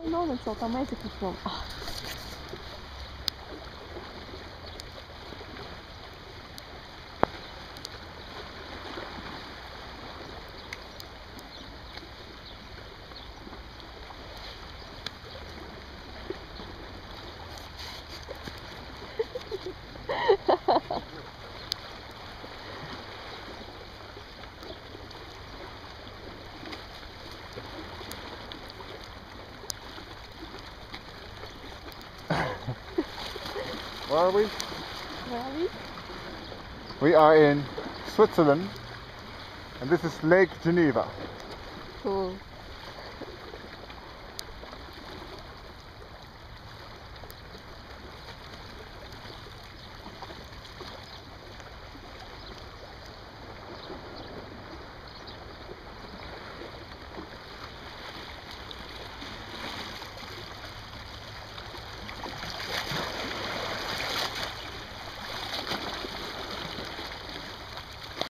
No, non so, mai si può. Where are we? Where are we? We are in Switzerland, and this is Lake Geneva. Cool.